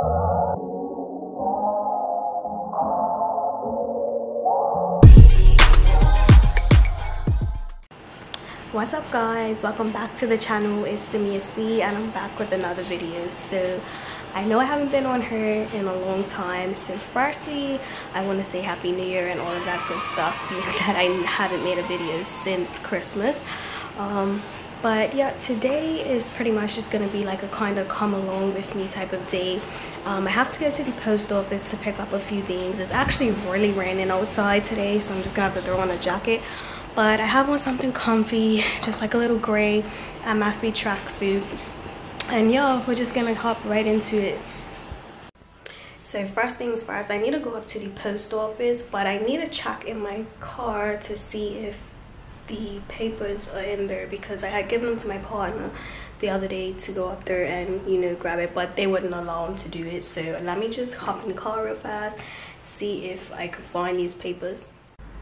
What's up guys, welcome back to the channel. It's Samia C and I'm back with another video. So I know I haven't been on here in a long time, so firstly I want to say happy new year and all of that good stuff, being that I haven't made a video since Christmas. But yeah, today is pretty much just gonna be like a kind of come along with me type of day. I have to go to the post office to pick up a few things. It's actually really raining outside today, so I'm just gonna have to throw on a jacket. But I have on something comfy, just like a little gray Amalfi tracksuit. And yeah, we're just gonna hop right into it. So first things first, I need to go up to the post office, but I need to check in my car to see if the papers are in there, because I had given them to my partner the other day to go up there and, you know, grab it, but they wouldn't allow him to do it. So let me just hop in the car real fast, see if I could find these papers.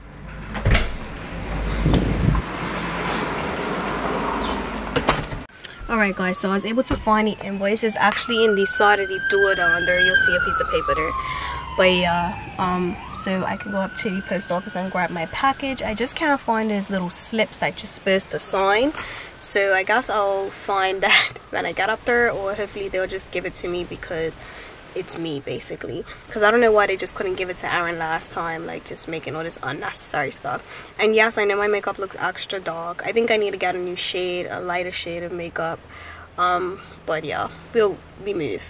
Alright guys, so I was able to find the invoice. It's actually in the side of the door down there. You'll see a piece of paper there. But yeah, so I can go up to the post office and grab my package. I just can't find those little slips that you're supposed to sign. So I guess I'll find that when I get up there, or hopefully they'll just give it to me because it's me basically. Because I don't know why they just couldn't give it to Aaron last time, like just making all this unnecessary stuff. And yes, I know my makeup looks extra dark. I think I need to get a new shade, a lighter shade of makeup. But yeah, we move.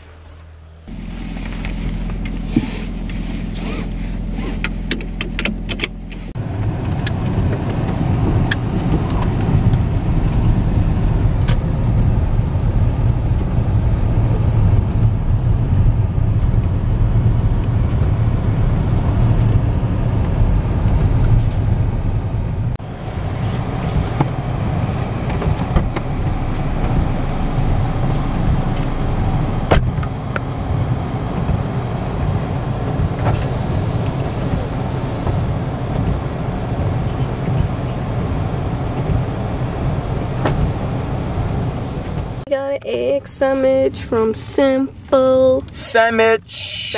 Got an egg sandwich from Simple. Sandwich.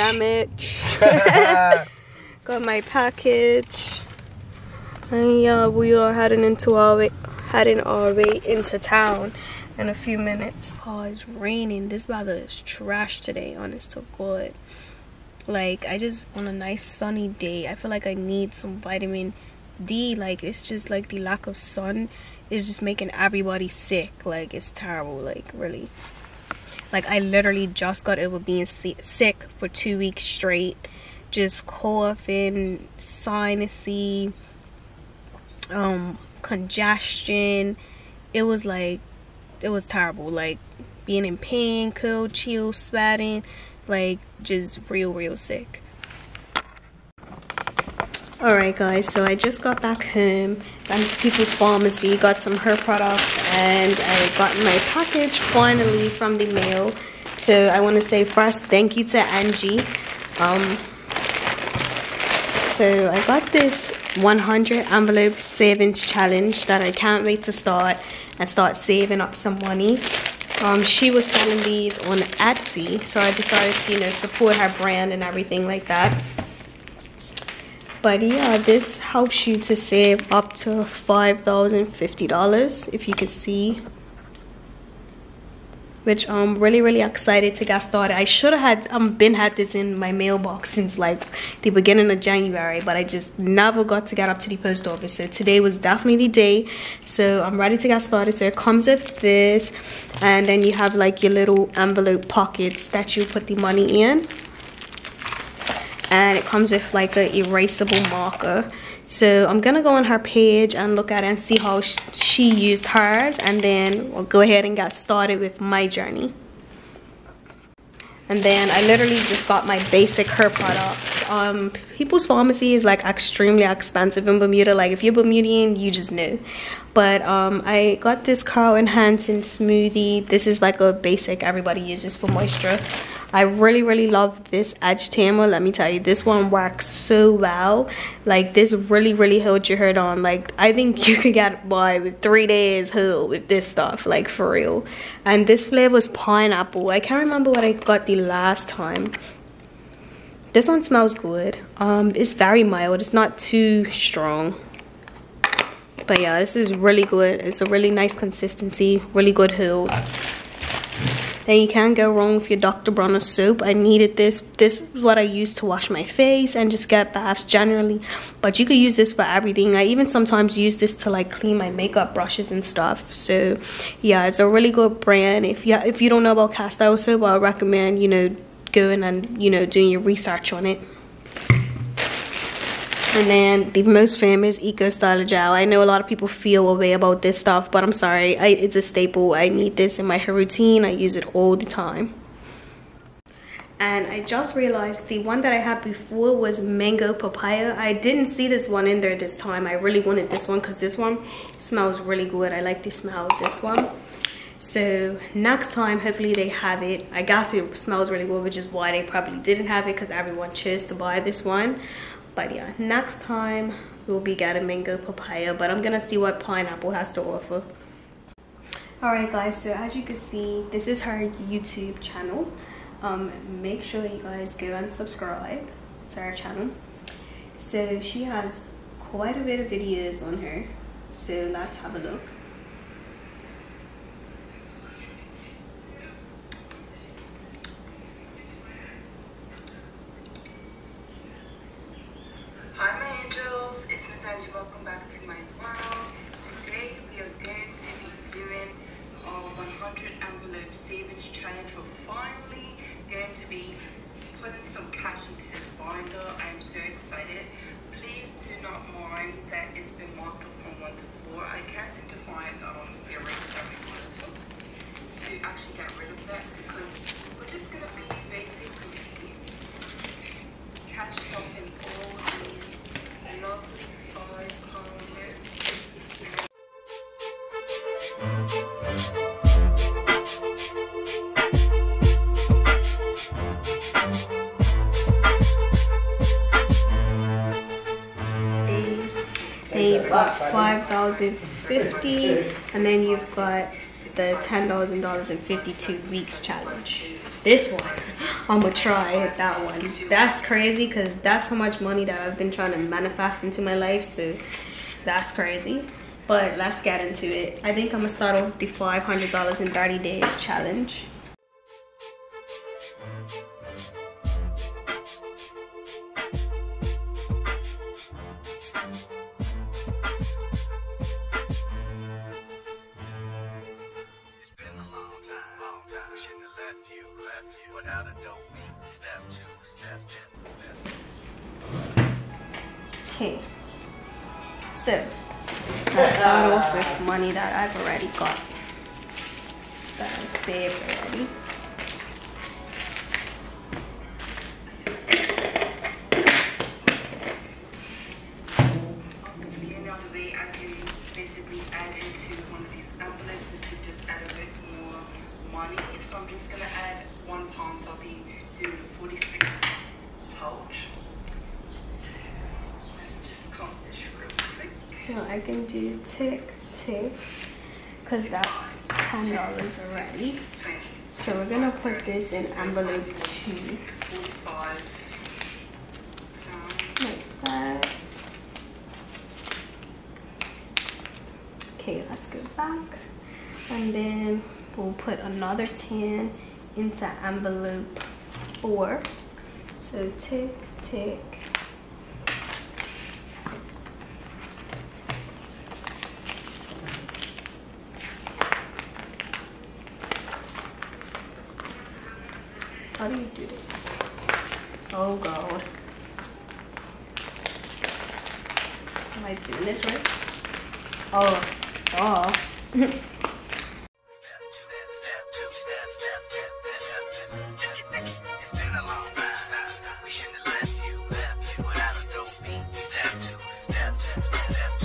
Got my package. And yeah, we are heading our way into town in a few minutes. Oh, it's raining. This weather is trash today, honest to God. Like, I just want a nice sunny day. I feel like I need some vitamin D. Like, it's just like the lack of sun is just making everybody sick. Like, it's terrible, like, really. Like, I literally just got over being sick for 2 weeks straight, just coughing, sinusy, congestion. It was terrible, like being in pain, cold, chill, sweating, like just real sick. Alright guys, so I just got back home, went to People's Pharmacy, got some hair products, and I got my package finally from the mail. So I want to say first thank you to Angie. So I got this 100 envelope savings challenge that I can't wait to start and start saving up some money. She was selling these on Etsy, so I decided to, you know, support her brand and everything like that. But yeah, this helps you to save up to $5,050, if you could see. Which I'm really excited to get started. I should have had this in my mailbox since like the beginning of January, but I just never got to get up to the post office. So today was definitely the day. So I'm ready to get started. So it comes with this, and then you have like your little envelope pockets that you put the money in. And it comes with like an erasable marker. So I'm gonna go on her page and look at it and see how she used hers, and then we'll go ahead and get started with my journey. And then I literally just got my basic hair products. People's Pharmacy is like extremely expensive in Bermuda. Like if you're Bermudian, you just know. But I got this curl enhancing smoothie. This is like a basic everybody uses for moisture. I really love this edge tamer. Let me tell you, this one works so well. Like, this really holds your hair on. Like, I think you could get by with 3 days whole with this stuff, like, for real. And this flavor is pineapple. I can't remember what I got the last time. This one smells good. It's very mild, it's not too strong. But yeah, this is really good. It's a really nice consistency, really good hold. Then you can't go wrong with your Dr. Bronner soap. I needed this. This is what I use to wash my face and just get baths generally. But you could use this for everything. I even sometimes use this to like clean my makeup brushes and stuff. So yeah, it's a really good brand. If you don't know about cast iron soap, I recommend, you know, going and, you know, doing your research on it. And then the most famous Eco Styler Gel. I know a lot of people feel a way about this stuff, but I'm sorry, it's a staple. I need this in my hair routine. I use it all the time. And I just realized the one that I had before was Mango Papaya. I didn't see this one in there this time. I really wanted this one because this one smells really good. I like the smell of this one. So next time, hopefully they have it. I guess it smells really good, which is why they probably didn't have it, because everyone chose to buy this one. But yeah, next time we'll be getting Mango Papaya, but I'm gonna see what pineapple has to offer. Alright guys, so as you can see, this is her YouTube channel. Make sure you guys go and subscribe to her channel. So she has quite a bit of videos on her, so let's have a look. Hi my angels, it's Miss Angie. Welcome back to my world. Today we are going to be doing our 100 envelope savings challenge. We're finally going to be putting some cash into this binder. I'm so excited. Please do not mind that it's been marked up from 1 to 4. I can't seem to find the erase every one to actually get rid of that, because we're just going to be basically cash shopping all these lovely 5-pound notes. You've got $5,050, and then you've got the $10,000 in 52 weeks challenge. This one, I'm gonna try that one. That's crazy, because that's how much money that I've been trying to manifest into my life, so that's crazy. But let's get into it. I think I'm gonna start off with the $500 in 30 days challenge. Okay, so let's start off with money that I've already got, that I've saved already. Another way I can basically add into one of these envelopes is to just add a bit more money. So I'm just gonna add £1, so I'll be doing a 46 pouch. So I can do tick, tick, because that's $10 already. So we're gonna put this in envelope 2. Like that. Okay, let's go back. And then we'll put another 10 into envelope 4. So tick, tick. How do you do this? Oh God. Am I doing this right? Oh.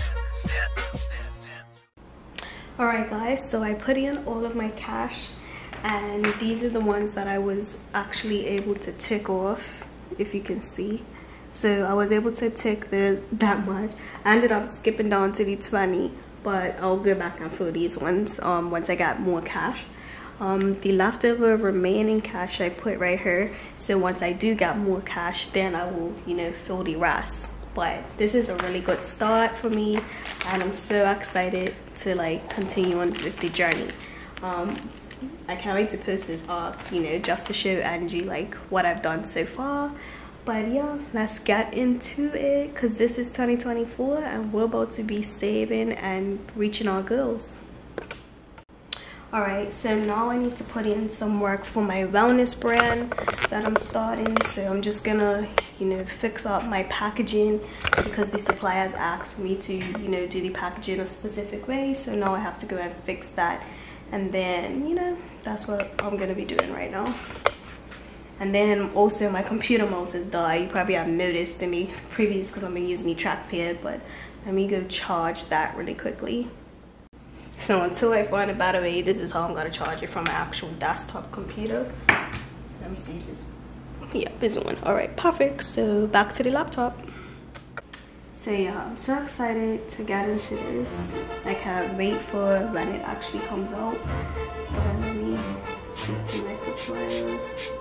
Alright guys, so I put in all of my cash, and these are the ones that I was actually able to tick off, if you can see. So I was able to tick that much. I ended up skipping down to the 20, but I'll go back and fill these ones once I got more cash. The leftover remaining cash I put right here, so once I do get more cash, then I will, you know, fill the rest. But this is a really good start for me, and I'm so excited to like continue on with the journey. I can't wait to post this up, you know, just to show Angie like what I've done so far. But yeah, let's get into it, because this is 2024 and we're about to be saving and reaching our goals. Alright, so now I need to put in some work for my wellness brand that I'm starting. So I'm just gonna, you know, fix up my packaging, because the suppliers asked for me to, you know, do the packaging a specific way. So now I have to go and fix that, and then, you know, that's what I'm gonna be doing right now. And then also my computer mouse is died. You probably have noticed in the previous, because I've been using the trackpad, but let me go charge that really quickly. So until I find a battery, this is how I'm gonna charge it from my actual desktop computer. Let me see this. Yeah, this one. All right, perfect. So back to the laptop. So yeah, I'm so excited to get into this. I can't wait for when it actually comes out. So let me switch to my tutorial.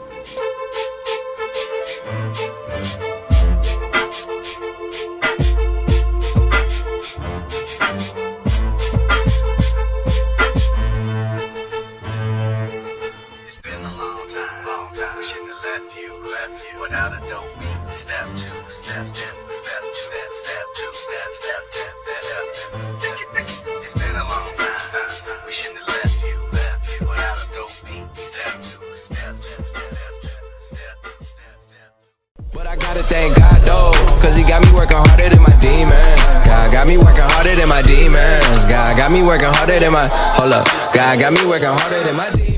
But I gotta thank God though, cause he got me working harder than my demons. God got me working harder than my demons. God got me working harder than my, hold up. God got me working harder than my demons.